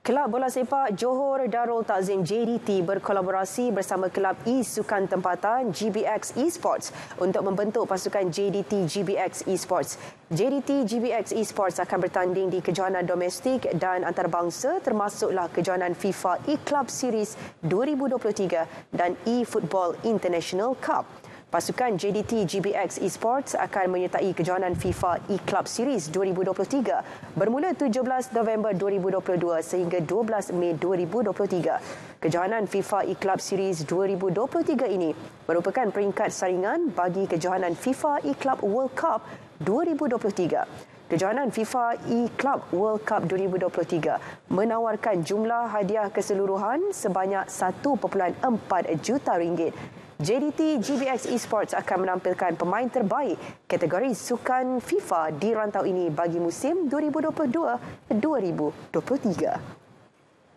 Kelab bola sepak Johor Darul Takzim JDT berkolaborasi bersama Kelab Isukan Tempatan GBX Esports untuk membentuk pasukan JDT GBX Esports. JDT GBX Esports akan bertanding di kejohanan domestik dan antarabangsa termasuklah kejohanan FIFA E-Club Series 2023 dan E-Football International Cup. Pasukan JDT GBX Esports akan menyertai kejohanan FIFA E-Club Series 2023 bermula 17 November 2022 sehingga 12 Mei 2023. Kejohanan FIFA E-Club Series 2023 ini merupakan peringkat saringan bagi kejohanan FIFA E-Club World Cup 2023. Kejohanan FIFA E-Club World Cup 2023 menawarkan jumlah hadiah keseluruhan sebanyak 1.4 juta ringgit. JDT GBX Esports akan menampilkan pemain terbaik kategori sukan FIFA di rantau ini bagi musim 2022-2023.